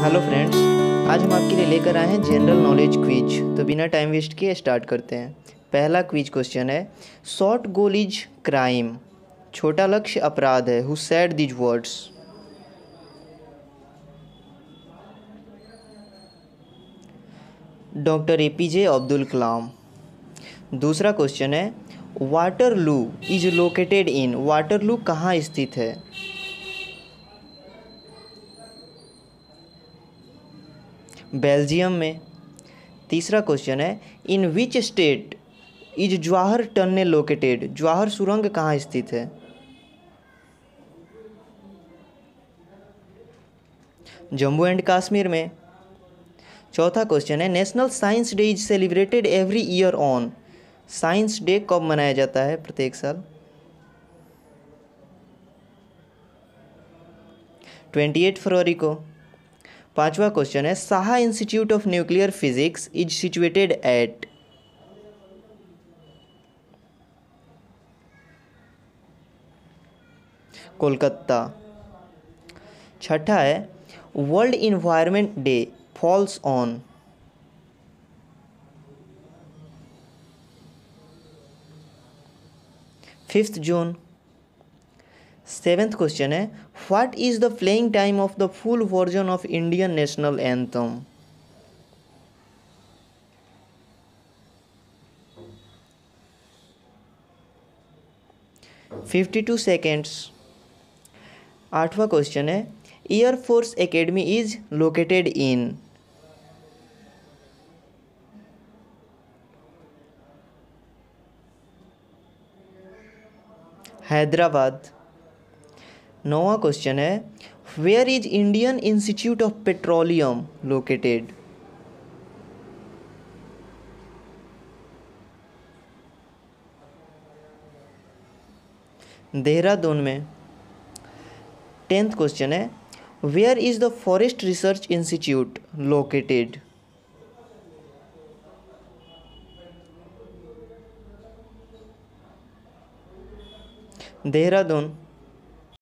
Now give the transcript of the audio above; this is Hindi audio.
हेलो फ्रेंड्स, आज हम आपके लिए लेकर आए हैं जनरल नॉलेज क्विज। तो बिना टाइम वेस्ट किए स्टार्ट करते हैं। पहला क्विज क्वेश्चन है, शॉर्ट गोल इज क्राइम, छोटा लक्ष्य अपराध है। Who said these words? Doctor APJ Abdul Kalam. दूसरा क्वेश्चन है, Waterloo is located in, Waterloo कहाँ स्थित है? बेल्जियम में। तीसरा क्वेश्चन है, in which state is Jawahar tunnel located, Jawahar सुरंग कहाँ स्थित है? जम्मू एंड कश्मीर में। चौथा क्वेश्चन है, national science day is celebrated every year on, science day कब मनाया जाता है प्रत्येक साल? 28 फरवरी को। पांचवा क्वेश्चन है, Saha institute of nuclear physics is situated at, Kolkata. छठा है, world environment day falls on, 5 June. Seventh question है, what is the playing time of the full version of Indian national anthem? $52 seconds. आठवां क्वेश्चन है, air force academy is located in, Hyderabad. नौवां क्वेश्चन है, where is Indian institute of petroleum located? Dehradun में। 10th क्वेश्चन है, where is the forest research institute located? Dehradun.